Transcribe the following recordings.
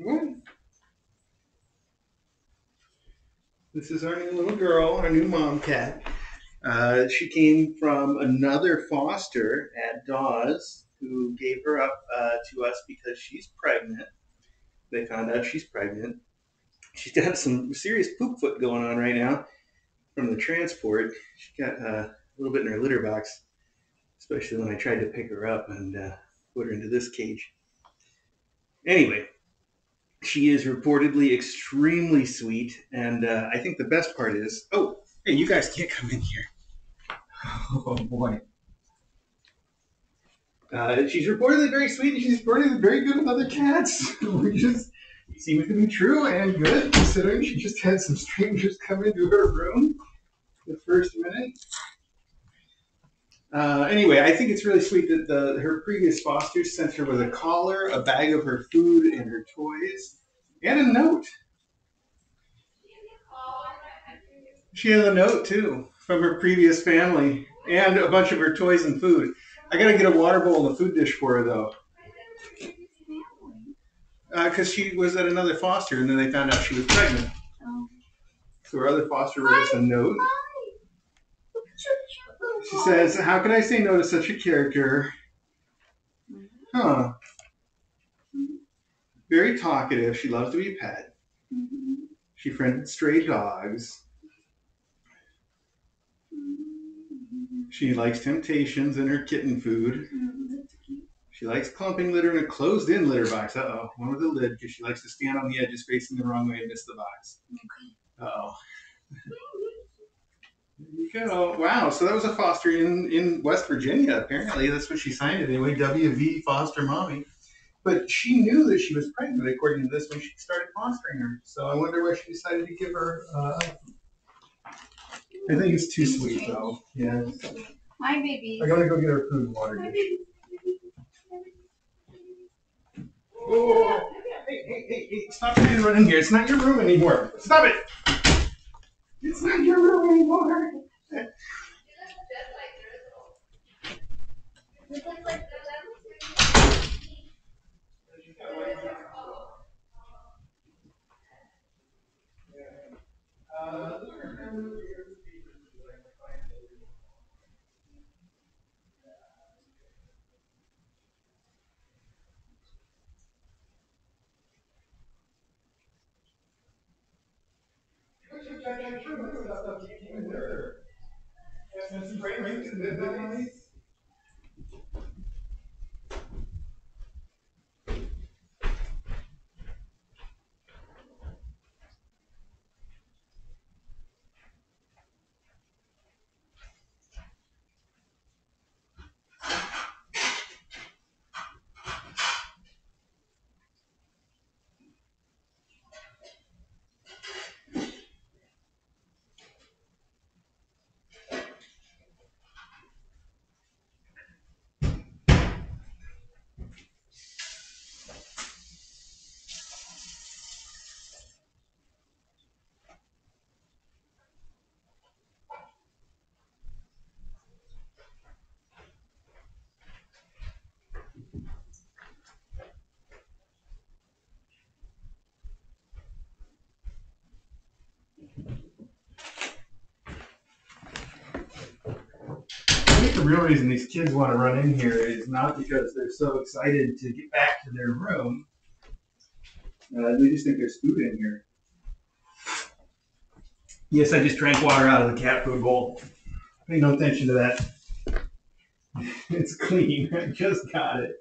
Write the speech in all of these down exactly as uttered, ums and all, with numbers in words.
What? This is our new little girl, our new Momcat. Uh, she came from another foster at Dawes who gave her up uh, to us because she's pregnant. They found out she's pregnant. She's got some serious poop foot going on right now from the transport. She got uh, a little bit in her litter box, especially when I tried to pick her up and uh, put her into this cage. Anyway, she is reportedly extremely sweet, and uh, I think the best part is, oh, hey, you guys can't come in here. Oh boy. Uh, she's reportedly very sweet, and she's reportedly very good with other cats, which is seems to be true and good, considering she just had some strangers come into her room the first minute. Uh, anyway, I think it's really sweet that the her previous fosters sent her with a collar, a bag of her food and her toys, and a note. She has a note too from her previous family and a bunch of her toys and food. I gotta get a water bowl and a food dish for her though. Because uh, she was at another foster and then they found out she was pregnant. Oh. So her other foster wrote us a note. She says, how can I say no to such a character? Huh. Very talkative. She loves to be pet. She friended stray dogs. She likes temptations in her kitten food. She likes clumping litter in a closed-in litter box. Uh-oh, one with a lid, because she likes to stand on the edges facing the wrong way and miss the box. Uh-oh. There you go. Wow, so that was a foster in, in West Virginia, apparently. That's what she signed it anyway, W V Foster Mommy. But she knew that she was pregnant, according to this, when she started fostering her. So I wonder why she decided to give her uh, I think it's too sweet, though. Yeah. Hi, baby. I'm going to go get her food and water dish. Whoa, hey, hey, hey, hey, stop trying to run in here. It's not your room anymore. Stop it. It's not your room anymore. Uh, I think the real reason these kids want to run in here is not because they're so excited to get back to their room. Uh, they just think there's food in here. Yes, I just drank water out of the cat food bowl. Pay no attention to that. It's clean. I just got it.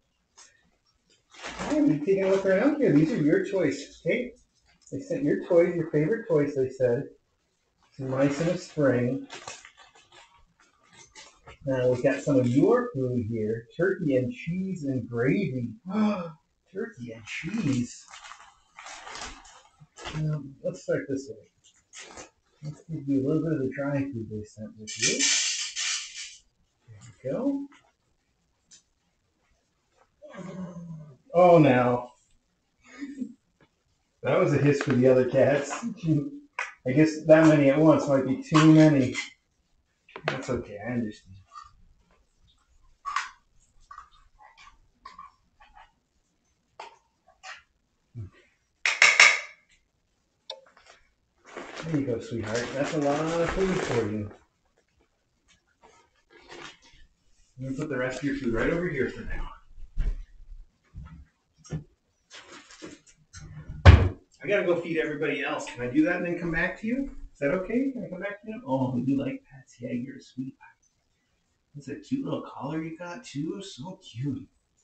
I'm taking a look around here. These are your choices, okay? They sent your toys, your favorite toys, they said. Some mice in a string. Now we've got some of your food here. Turkey and cheese and gravy. Turkey and cheese. Um, let's start this way. Let's give you a little bit of the dry food they sent with you. There we go. Oh, now. That was a hiss for the other cats. I guess that many at once might be too many. That's okay, I understand. There you go, sweetheart. That's a lot of food for you. I'm going to put the rest of your food right over here for now. I got to go feed everybody else. Can I do that and then come back to you? Is that okay? Can I come back to you? Oh, you like pets? Yeah, you're a sweet. That's a cute little collar you got too. So cute.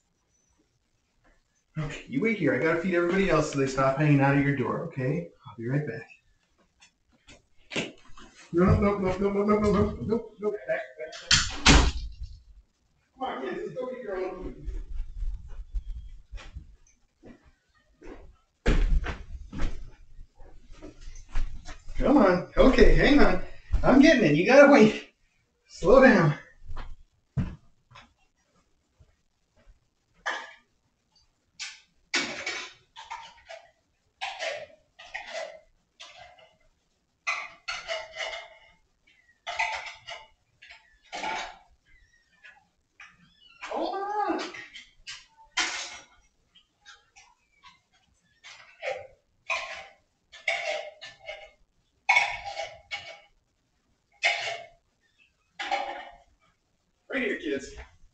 Okay, you wait here. I got to feed everybody else so they stop hanging out of your door, okay? I'll be right back. No, no, no, no, no, no, no, no, no, no, back, back, back. Come on, kids, let's go get your own food. Come on. Okay, hang on. I'm getting it. You gotta wait. Slow down. Hold on. Right here, kids.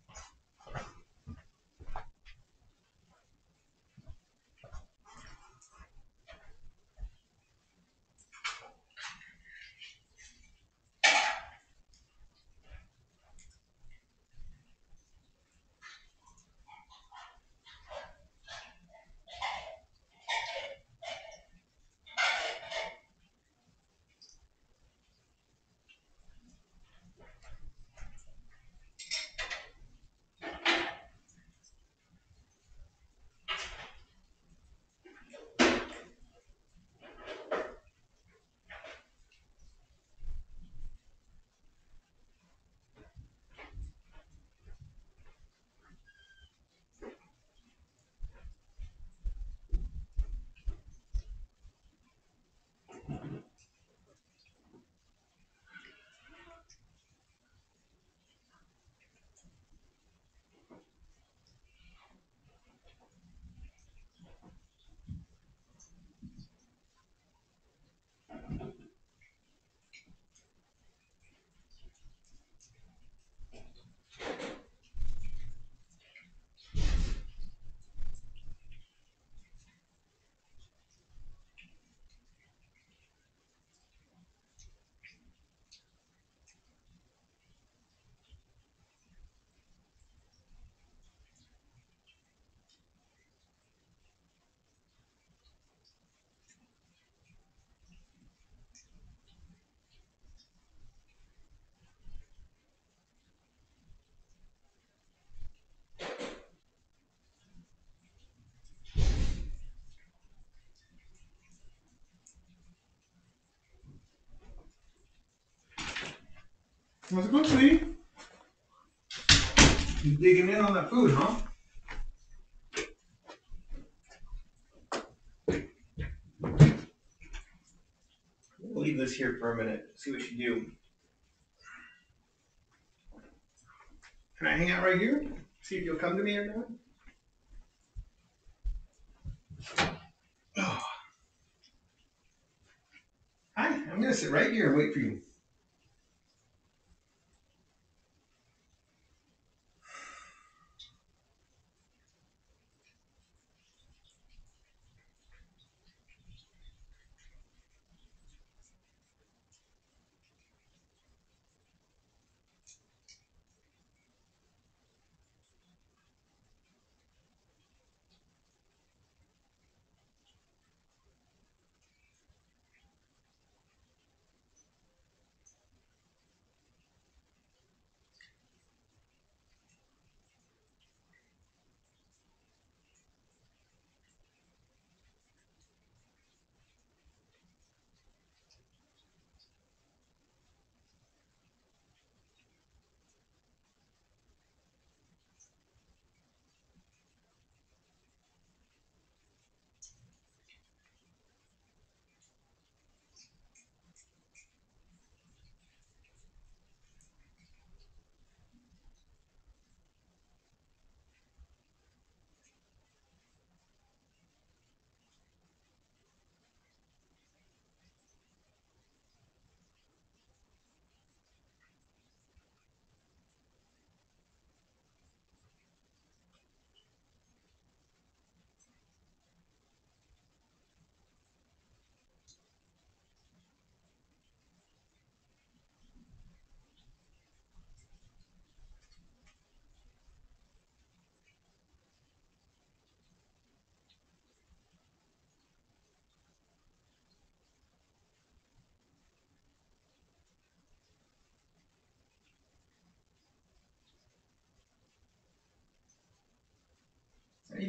What's good, sweetie? You digging in on that food, huh? We'll leave this here for a minute. See what you do. Can I hang out right here? See if you'll come to me or not? Oh. Hi, I'm gonna sit right here and wait for you.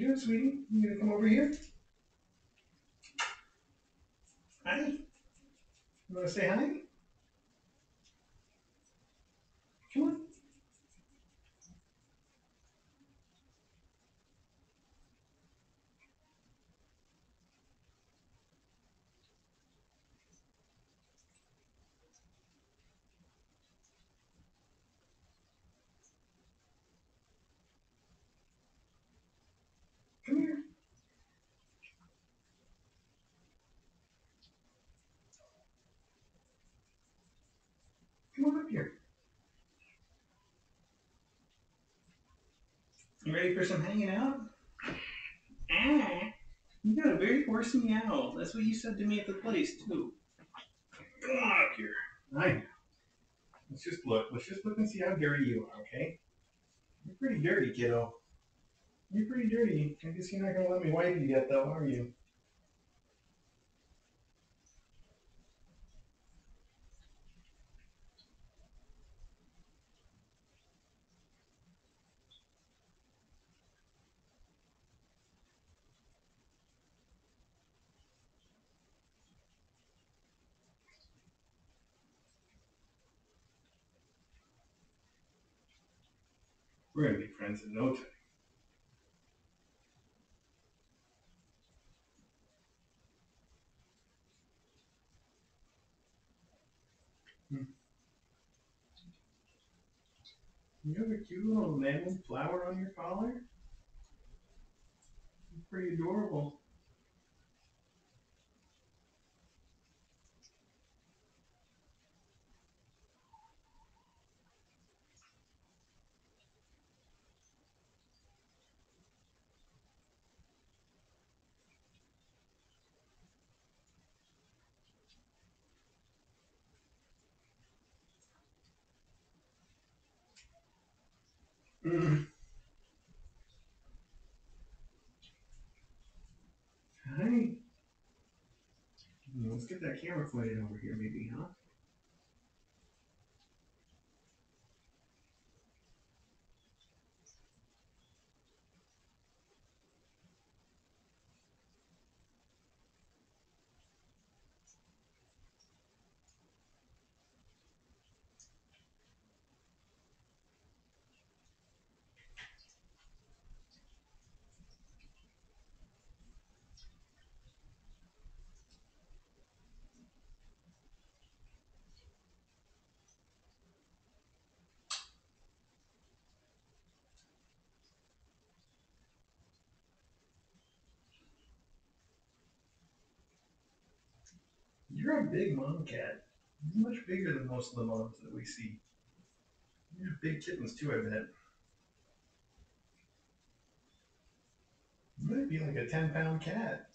you doing, sweetie? You gonna come over here? Hi. You wanna say hi? Come on. Come here. Come on up here. You ready for some hanging out? Ah, you got a very hoarse meow. That's what you said to me at the place, too. Come on up here. I know. Let's just look. Let's just look and see how dirty you are, okay? You're pretty dirty, kiddo. You're pretty dirty. I guess you're not going to let me wipe you yet, though, are you? We're going to be friends in no time. Hmm. You have a cute little lemon flower on your collar? It's pretty adorable. Mm. Hi. Let's get that camera footage over here, maybe, huh? You're a big mom cat. You're much bigger than most of the moms that we see. You're big kittens, too, I bet. You might be like a ten pound cat.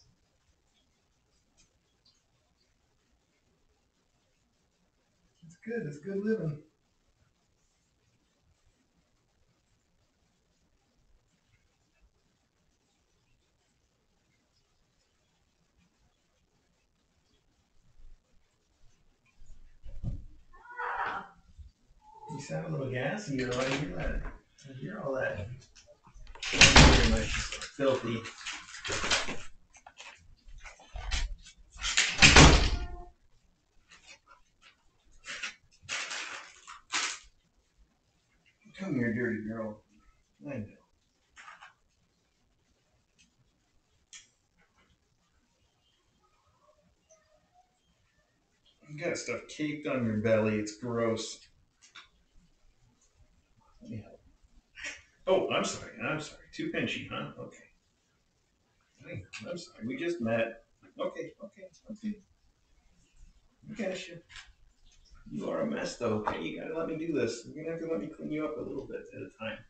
It's good. It's good living. You sound a little gassy, though. I hear that. I hear all that. Very much filthy. Come here, dirty girl. I know. You got stuff caked on your belly. It's gross. Let me help. Oh, I'm sorry. I'm sorry. Too pinchy, huh? Okay. I'm sorry. We just met. Okay, okay, okay. I got you. You are a mess, though. Okay, you gotta let me do this. You're gonna have to let me clean you up a little bit at a time.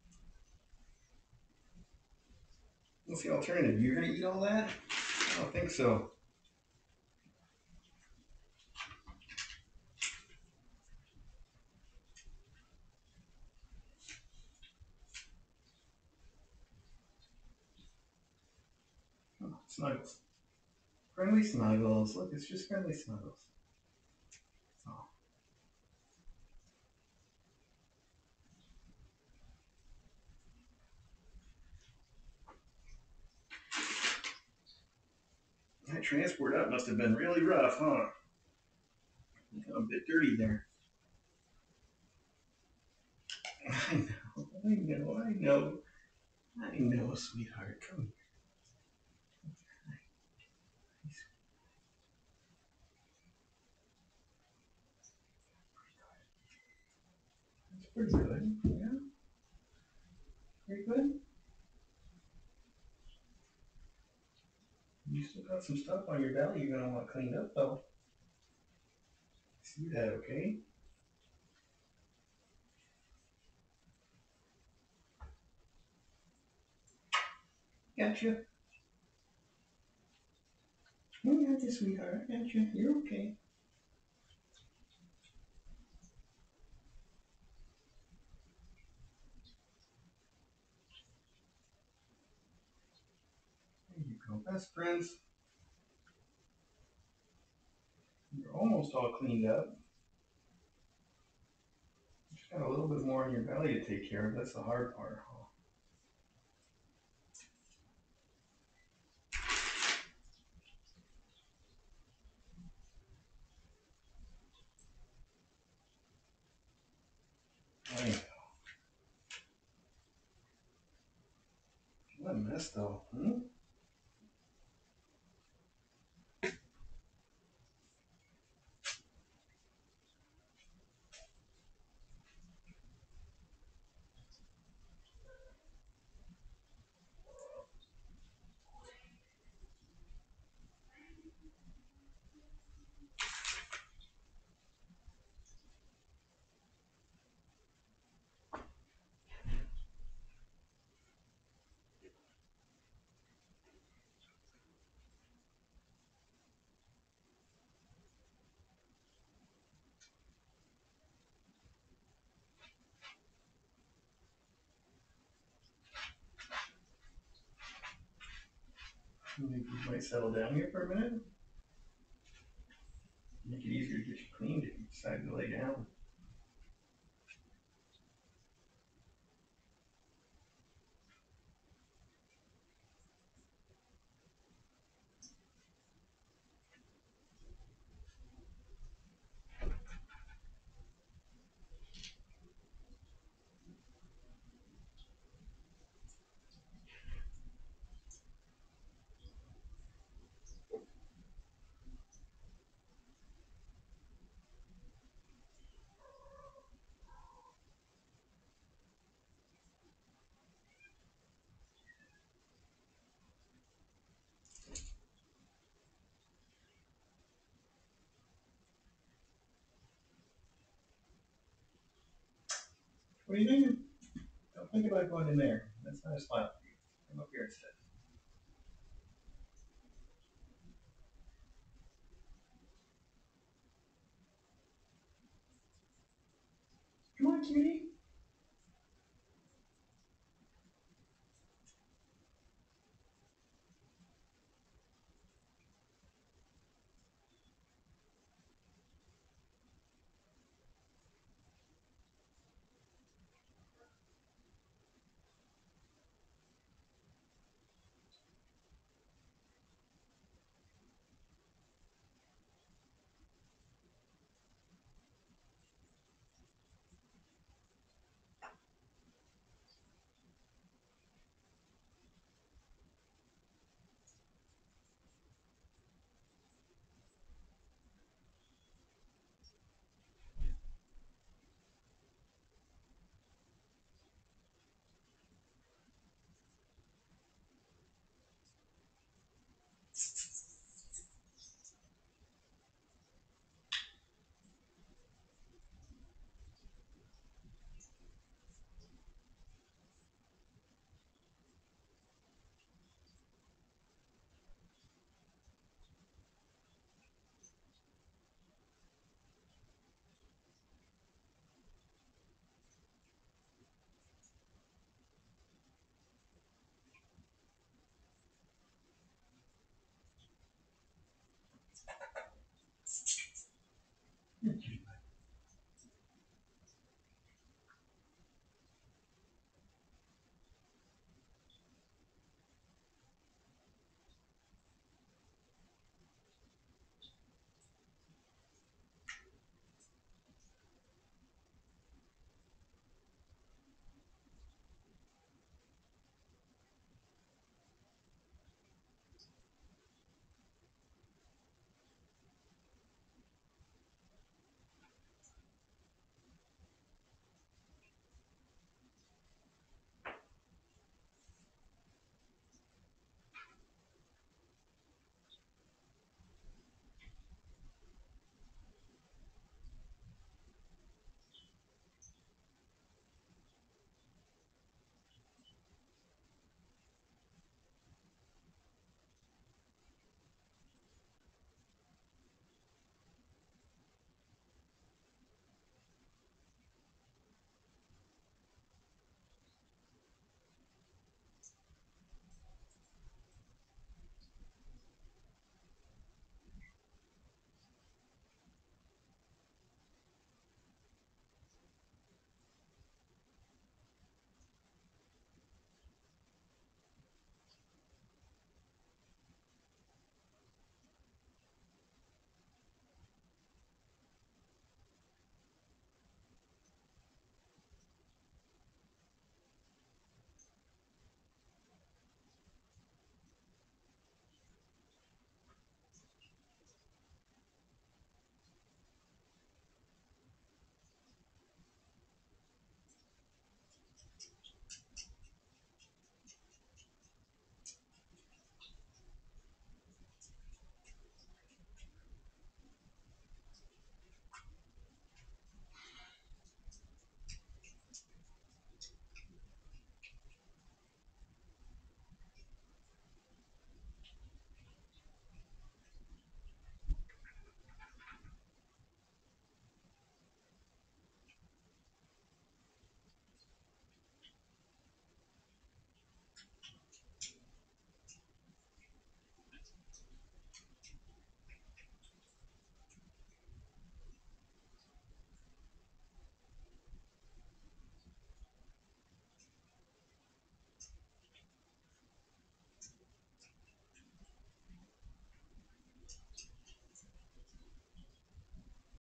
What's the alternative? You're gonna eat all that? I don't think so. Come on, snuggles. Friendly snuggles. Look, it's just friendly snuggles. Oh. transport up must have been really rough, huh? A bit dirty there. I know, I know, I know. I know, sweetheart. Come here. That's pretty good. Yeah, very good. You still got some stuff on your belly you're gonna want cleaned up though. See that, okay? Gotcha. I got you, sweetheart. I got you. You're okay. There you go. Best friends. You're almost all cleaned up. You just got a little bit more on your belly to take care of. That's the hard part. I know. What a mess though. Hmm? You think you might settle down here for a minute? Make it easier to get you cleaned if you decide to lay down. What are you thinking? Don't think about going in there. That's not a spot for you. Come up here instead. Come on, cutie.